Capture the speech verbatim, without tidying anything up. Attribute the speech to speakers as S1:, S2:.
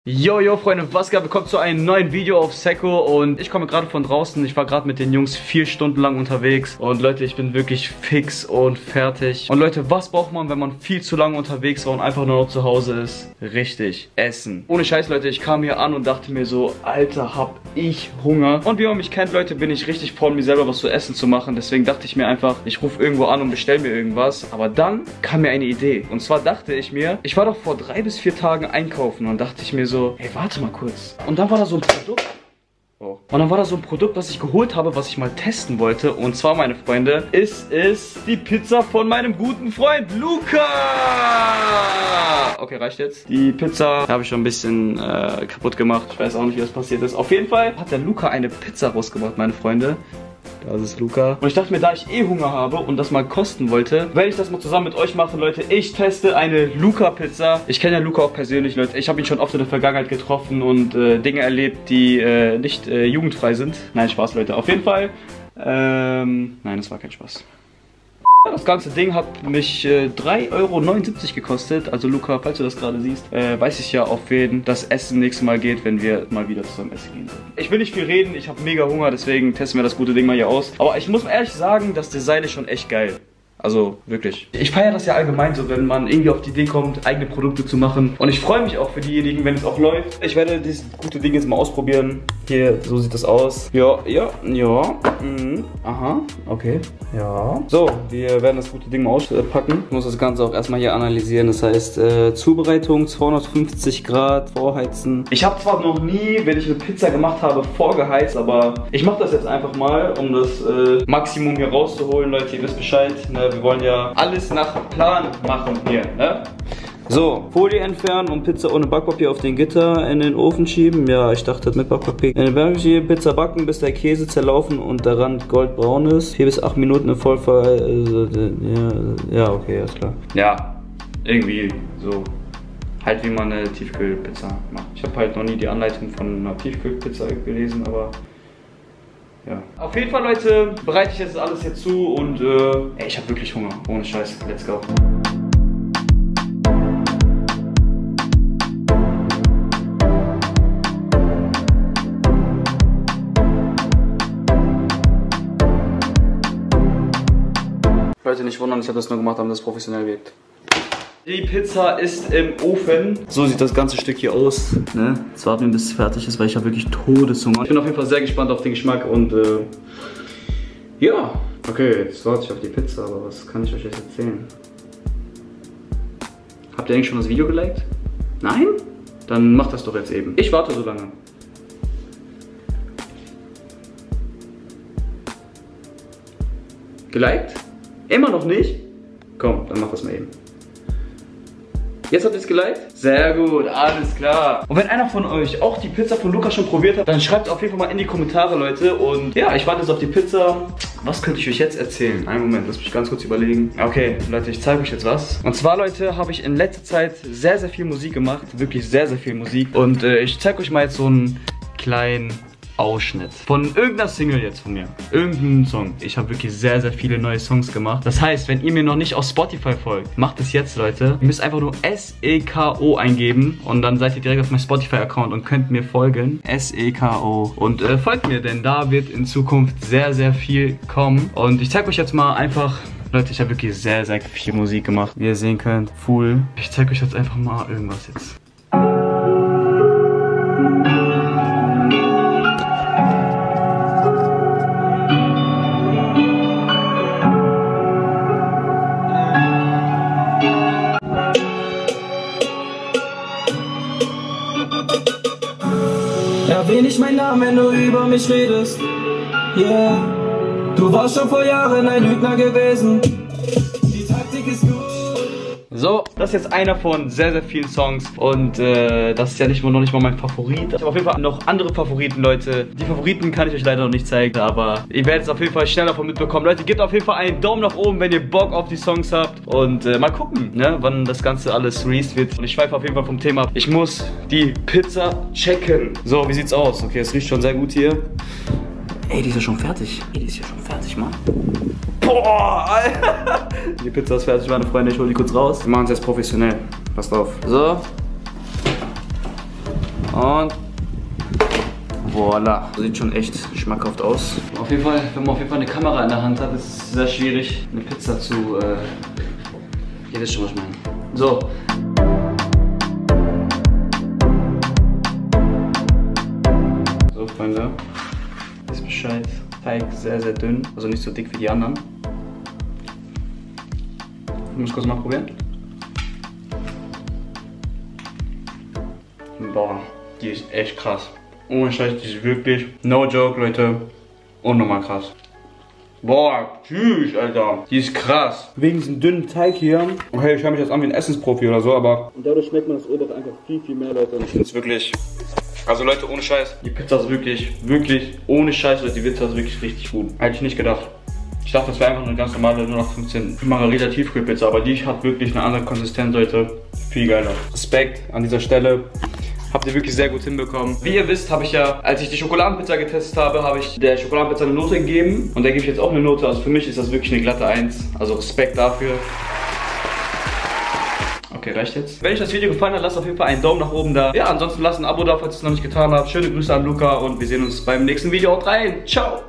S1: Yo, yo, Freunde, was geht? Willkommen zu einem neuen Video auf Secco. Und ich komme gerade von draußen. Ich war gerade mit den Jungs vier Stunden lang unterwegs. Und Leute, ich bin wirklich fix und fertig. Und Leute, was braucht man, wenn man viel zu lange unterwegs war und einfach nur noch zu Hause ist? Richtig, Essen. Ohne Scheiß, Leute, ich kam hier an und dachte mir so, Alter, hab ich Hunger. Und wie man mich kennt, Leute, bin ich richtig vor, mir selber was zu essen zu machen. Deswegen dachte ich mir einfach, ich rufe irgendwo an und bestell mir irgendwas. Aber dann kam mir eine Idee. Und zwar dachte ich mir, ich war doch vor drei bis vier Tagen einkaufen und dachte ich mir so, ey, warte mal kurz. Und dann war da so ein Produkt. Oh. Und dann war da so ein Produkt, was ich geholt habe, was ich mal testen wollte. Und zwar, meine Freunde, ist es die Pizza von meinem guten Freund Luca. Okay, reicht jetzt. Die Pizza habe ich schon ein bisschen äh, kaputt gemacht. Ich weiß auch nicht, wie das passiert ist. Auf jeden Fall hat der Luca eine Pizza rausgebracht, meine Freunde. Das ist Luca. Und ich dachte mir, da ich eh Hunger habe und das mal kosten wollte, werde ich das mal zusammen mit euch machen, Leute. Ich teste eine Luca-Pizza. Ich kenne ja Luca auch persönlich, Leute. Ich habe ihn schon oft in der Vergangenheit getroffen und äh, Dinge erlebt, die äh, nicht äh, jugendfrei sind. Nein, Spaß, Leute. Auf jeden Fall. Ähm, nein, das war kein Spaß. Das ganze Ding hat mich äh, drei Euro neunundsiebzig gekostet. Also Luca, falls du das gerade siehst, äh, weiß ich ja, auf wen das Essen nächstes Mal geht, wenn wir mal wieder zusammen essen gehen sollen. Ich will nicht viel reden, ich habe mega Hunger, deswegen testen wir das gute Ding mal hier aus. Aber ich muss ehrlich sagen, das Design ist schon echt geil. Also, wirklich. Ich feiere das ja allgemein so, wenn man irgendwie auf die Idee kommt, eigene Produkte zu machen. Und ich freue mich auch für diejenigen, wenn es auch läuft. Ich werde dieses gute Ding jetzt mal ausprobieren. Hier, so sieht das aus. Ja, ja, ja. Mhm. Aha, okay. Ja. So, wir werden das gute Ding mal auspacken. Ich muss das Ganze auch erstmal hier analysieren. Das heißt, äh, Zubereitung zweihundertfünfzig Grad, vorheizen. Ich habe zwar noch nie, wenn ich eine Pizza gemacht habe, vorgeheizt, aber ich mache das jetzt einfach mal, um das äh, Maximum hier rauszuholen. Leute, ihr wisst Bescheid, ne? Wir wollen ja alles nach Plan machen hier, ne? So, Folie entfernen und Pizza ohne Backpapier auf den Gitter in den Ofen schieben. Ja, ich dachte mit Backpapier. In den Berg schieben, Pizza backen, bis der Käse zerlaufen und der Rand goldbraun ist. vier bis acht Minuten in Vollfall. Äh, ja, ja, okay, alles klar. Ja, irgendwie so. Halt wie man eine Tiefkühlpizza macht. Ich habe halt noch nie die Anleitung von einer Tiefkühlpizza gelesen, aber... ja. Auf jeden Fall, Leute, bereite ich jetzt alles hier zu und äh, ey, ich habe wirklich Hunger. Ohne Scheiß. Let's go. Leute, nicht wundern, ich habe das nur gemacht, damit das professionell wirkt. Die Pizza ist im Ofen. So sieht das ganze Stück hier aus. Ne? Jetzt warten wir, bis es fertig ist, weil ich habe wirklich Todeshunger. Ich bin auf jeden Fall sehr gespannt auf den Geschmack und äh, ja. Okay, jetzt warte ich auf die Pizza, aber was kann ich euch jetzt erzählen? Habt ihr eigentlich schon das Video geliked? Nein? Dann macht das doch jetzt eben. Ich warte so lange. Geliked? Immer noch nicht? Komm, dann mach das mal eben. Jetzt habt ihr es geliked? Sehr gut, alles klar. Und wenn einer von euch auch die Pizza von Luca schon probiert hat, dann schreibt auf jeden Fall mal in die Kommentare, Leute. Und ja, ich warte jetzt auf die Pizza. Was könnte ich euch jetzt erzählen? Einen Moment, lass mich ganz kurz überlegen. Okay, Leute, ich zeige euch jetzt was. Und zwar, Leute, habe ich in letzter Zeit sehr, sehr viel Musik gemacht. Wirklich sehr, sehr viel Musik. Und äh, ich zeige euch mal jetzt so einen kleinen Ausschnitt von irgendeiner Single jetzt von mir. Irgendein Song. Ich habe wirklich sehr, sehr viele neue Songs gemacht. Das heißt, wenn ihr mir noch nicht auf Spotify folgt, macht es jetzt, Leute. Ihr müsst einfach nur S E K O eingeben und dann seid ihr direkt auf meinem Spotify-Account und könnt mir folgen. S E K O. Und äh, folgt mir, denn da wird in Zukunft sehr, sehr viel kommen. Und ich zeige euch jetzt mal einfach... Leute, ich habe wirklich sehr, sehr viel Musik gemacht. Wie ihr sehen könnt, Full. Ich zeige euch jetzt einfach mal irgendwas jetzt.
S2: Erwähne ich meinen Namen, wenn du über mich redest. Yeah, du warst schon vor Jahren ein Lügner gewesen. Die Taktik ist gut.
S1: So, das ist jetzt einer von sehr, sehr vielen Songs. Und äh, das ist ja nicht mal, noch nicht mal mein Favorit. Ich habe auf jeden Fall noch andere Favoriten, Leute. Die Favoriten kann ich euch leider noch nicht zeigen, aber ihr werdet es auf jeden Fall schnell davon mitbekommen. Leute, gebt auf jeden Fall einen Daumen nach oben, wenn ihr Bock auf die Songs habt. Und äh, mal gucken, ne, wann das Ganze alles released wird. Und ich schweife auf jeden Fall vom Thema ab. Ich muss die Pizza checken. So, wie sieht's aus? Okay, es riecht schon sehr gut hier. Ey, die ist ja schon fertig. Ey, die ist ja schon fertig, Mann. Boah, Alter. Die Pizza ist fertig, meine Freunde. Ich hole die kurz raus. Wir machen es jetzt professionell. Passt auf. So. Und voilà. Sieht schon echt schmackhaft aus. Auf jeden Fall, wenn man auf jeden Fall eine Kamera in der Hand hat, ist es sehr schwierig, eine Pizza zu... Äh ihr wisst schon, was ich meine. So. So, Freunde. Wisst Bescheid. Teig sehr, sehr dünn. Also nicht so dick wie die anderen. Ich muss kurz mal probieren. Boah, die ist echt krass. Ohne Scheiß, die ist wirklich, no joke, Leute, unnormal krass. Boah, tschüss, Alter. Die ist krass. Wegen diesem dünnen Teig hier. Okay, ich höre mich jetzt an wie ein Essensprofi oder so, aber... Und dadurch schmeckt man das obere einfach viel, viel mehr, Leute. Ich finde es wirklich... Also Leute, ohne Scheiß. Die Pizza ist wirklich, wirklich, ohne Scheiß, Leute, die Pizza ist wirklich richtig gut. Hätte ich nicht gedacht. Ich dachte, das wäre einfach eine ganz normale null acht fünfzehn Margarita Tiefkühlpizza, aber die hat wirklich eine andere Konsistenz, Leute. Viel geiler. Respekt an dieser Stelle. Habt ihr wirklich sehr gut hinbekommen. Wie ihr wisst, habe ich ja, als ich die Schokoladenpizza getestet habe, habe ich der Schokoladenpizza eine Note gegeben. Und da gebe ich jetzt auch eine Note. Also für mich ist das wirklich eine glatte eins. Also Respekt dafür. Okay, reicht jetzt. Wenn euch das Video gefallen hat, lasst auf jeden Fall einen Daumen nach oben da. Ja, ansonsten lasst ein Abo da, falls ihr es noch nicht getan habt. Schöne Grüße an Luca und wir sehen uns beim nächsten Video. Haut rein. Ciao.